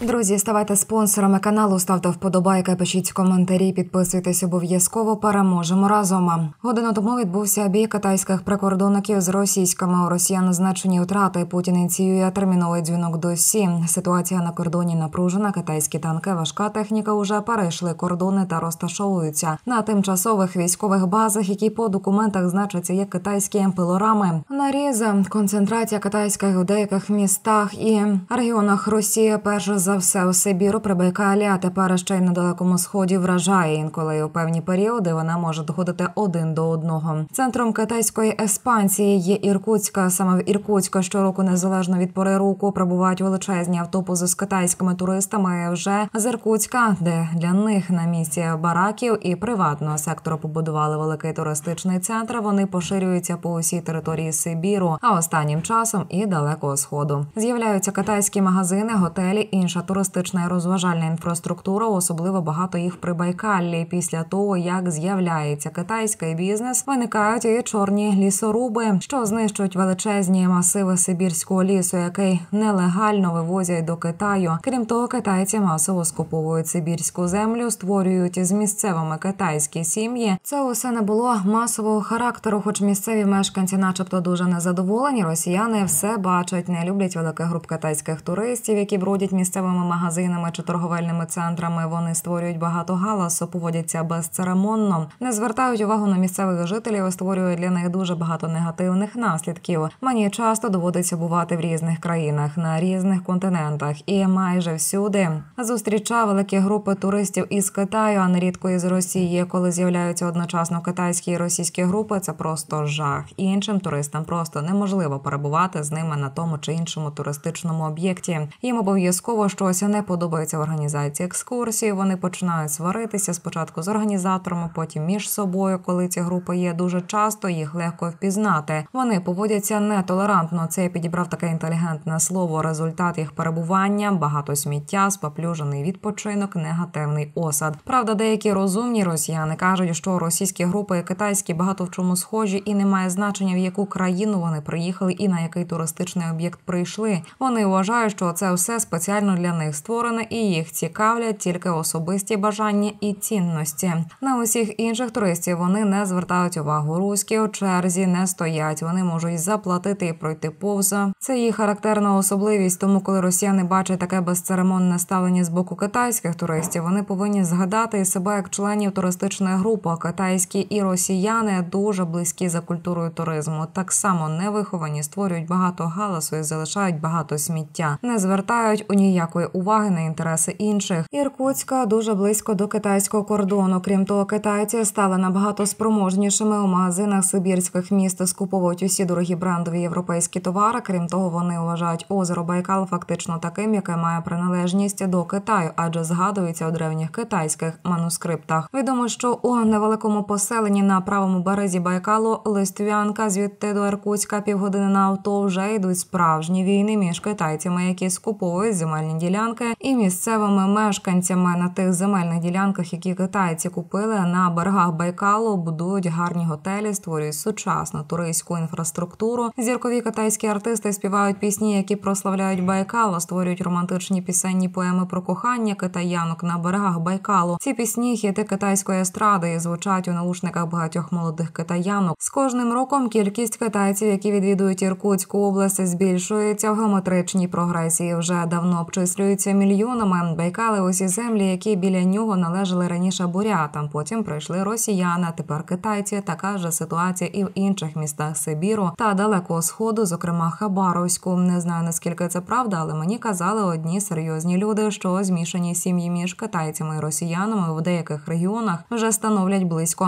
Друзі, ставайте спонсорами каналу, ставте вподобайки, пишіть коментарі, підписуйтесь обов'язково, переможемо разом. Годину тому відбувся бій китайських прикордонників з російськими. У росіян значені втрати. Путін ініціює терміновий дзвінок до СІ. Ситуація на кордоні напружена. Китайські танки, важка техніка уже перейшли кордони та розташовуються на тимчасових військових базах, які по документах значаться як китайські пилорами. Наріз, концентрація китайських у деяких містах і регіонах Росії перш за все у Сибіру, Прибайкалі, а тепер ще й на Далекому Сході вражає. Інколи у певні періоди вона може доходити один до одного. Центром китайської експансії є Іркутська. Саме в Іркутську щороку, незалежно від пори року, прибувають величезні автобуси з китайськими туристами вже з Іркутська, де для них на місці бараків і приватного сектору побудували великий туристичний центр. Вони поширюються по усій території Сибіру, а останнім часом і Далекого Сходу. З'являються китайські магазини, готелі, інша туристична і розважальна інфраструктура, особливо багато їх в Прибайкаллі. Після того, як з'являється китайський бізнес, виникають і чорні лісоруби, що знищують величезні масиви сибірського лісу, який нелегально вивозять до Китаю. Крім того, китайці масово скуповують сибірську землю, створюють з місцевими китайські сім'ї. Це усе не було масового характеру, хоч місцеві мешканці начебто дуже незадоволені. Росіяни все бачать, не люблять великих груп китайських туристів, які бродять місцевими магазинами чи торговельними центрами. Вони створюють багато галасу, поводяться безцеремонно, не звертають увагу на місцевих жителів і створюють для них дуже багато негативних наслідків. Мені часто доводиться бувати в різних країнах, на різних континентах і майже всюди зустрічаю великі групи туристів із Китаю, а нерідко із Росії. Коли з'являються одночасно китайські і російські групи, це просто жах. Іншим туристам просто неможливо перебувати з ними на тому чи іншому туристичному об'єкті. Їм обов'язково щось не подобається в організації екскурсії. Вони починають сваритися спочатку з організаторами, потім між собою. Коли ці групи є дуже часто, їх легко впізнати. Вони поводяться нетолерантно. Це я підібрав таке інтелігентне слово. Результат їх перебування – багато сміття, спаплюжений відпочинок, негативний осад. Правда, деякі розумні росіяни кажуть, що російські групи і китайські багато в чому схожі і немає значення, в яку країну вони приїхали і на який туристичний об'єкт прийшли. Вони вважають, що це все спеціально для них створене і їх цікавлять тільки особисті бажання і цінності. На усіх інших туристів вони не звертають увагу. Руські у черзі не стоять, вони можуть заплатити і пройти повз. Це їх характерна особливість, тому коли росіяни бачать таке безцеремонне ставлення з боку китайських туристів, вони повинні згадати і себе як членів туристичної групи. Китайські і росіяни дуже близькі за культурою туризму. Так само невиховані, створюють багато галасу і залишають багато сміття. Не звертають у ніякої уваги на інтереси інших. Іркутська дуже близько до китайського кордону. Крім того, китайці стали набагато спроможнішими. У магазинах сибірських міст скуповують усі дорогі брендові європейські товари. Крім того, вони вважають озеро Байкал фактично таким, яке має приналежність до Китаю, адже згадується у древніх китайських манускриптах. Відомо, що у невеликому поселенні на правому березі Байкалу Листвянка, звідти до Іркутська півгодини на авто, вже йдуть справжні війни між китайцями, які скуповують земельні ділянки, і місцевими мешканцями. На тих земельних ділянках, які китайці купили на берегах Байкалу, будують гарні готелі, створюють сучасну туристську інфраструктуру. Зіркові китайські артисти співають пісні, які прославляють Байкал, створюють романтичні пісенні поеми про кохання китаянок на берегах Байкалу. Ці пісні – хіти китайської естради і звучать у наушниках багатьох молодих китаянок. З кожним роком кількість китайців, які відвідують Іркутську область, збільшується в геометричній прогресії. Вже давно обчислюються мільйонами. Байкали – усі землі, які біля нього належали раніше бурятам. Потім прийшли росіяни, а тепер китайці. Така ж ситуація і в інших містах Сибіру та Далекого Сходу, зокрема Хабаровську. Не знаю, наскільки це правда, але мені казали одні серйозні люди, що змішані сім'ї між китайцями і росіянами в деяких регіонах вже становлять близько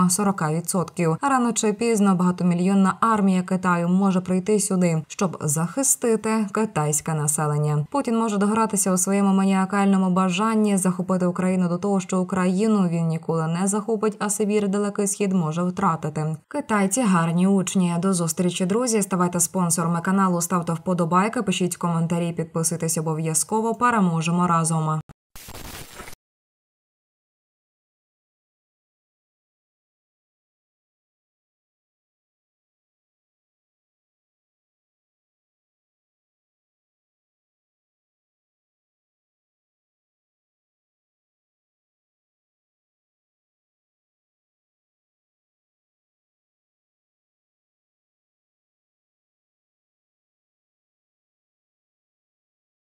40%. Рано чи пізно багатомільйонна армія Китаю може прийти сюди, щоб захистити китайське населення. Путін може догратися у своєму маніакальному бажанні захопити Україну до того, що Україну він ніколи не захопить, а Сибір, Далекий Схід може втратити. Китайці гарні учні. До зустрічі, друзі. Ставайте спонсорами каналу, ставте вподобайки, пишіть коментарі, підписуйтесь обов'язково. Переможемо разом.